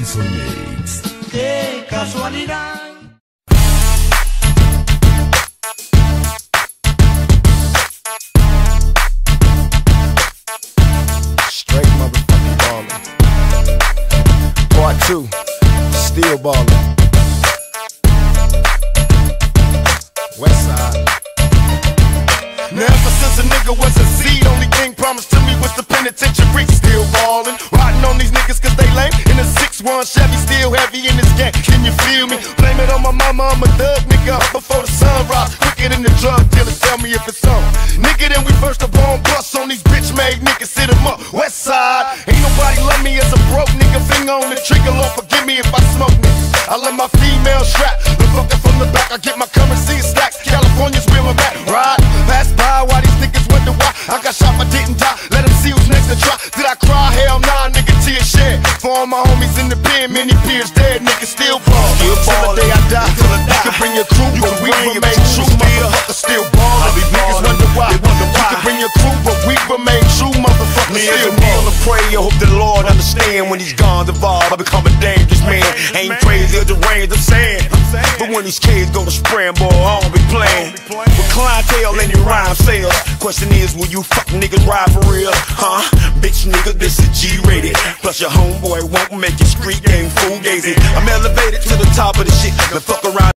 Stencil Mix. ¡Qué casualidad! Straight motherfucking ballin'. Part 2, still ballin'. West side. Now ever since a nigga was a seed, only thing promised to me was the penitentiary. Still ballin', riding on these niggas cause they lame. In a 6-1 Chevy, still heavy in this gang. Can you feel me? Blame it on my mama, I'm a thug nigga. Up before the sunrise, quicker than the drug dealer. Tell me if it's on. Nigga, then we first up on bus on these bitch made niggas. Hit 'em up, West side. Ain't nobody love me as a broke nigga. Finger on the trigger, Lord forgive me if I smoke niggas. I let my female strap, the fucker from the back. I get my currency in stacks. California's where I'm at. Ride, pass by while these niggas wonder why I got shot but didn't die. Let them see who's next to try. Did I cry? Hell nah, nigga, tears shed. For all my homies in the pen, many peers dead. Niggas still ball. Till the day I die. You can bring your crew, but we remain true. Motherfuckers still ball. Niggas wonder why. You can bring your crew, but we remain true. Motherfuckers still ball. I pray, I hope the Lord understand. When he's gone evolved, I become a dangerous man. Ain't crazy or deranged, I'm saying. But when these kids go to spraying, boy, I don't be playing. With clientele and your rhyme sales. Question is, will you fuck niggas ride for real? Huh? Bitch nigga, this is G-rated. Plus your homeboy won't make your street game full gazing. I'm elevated to the top of the shit. The fuck around.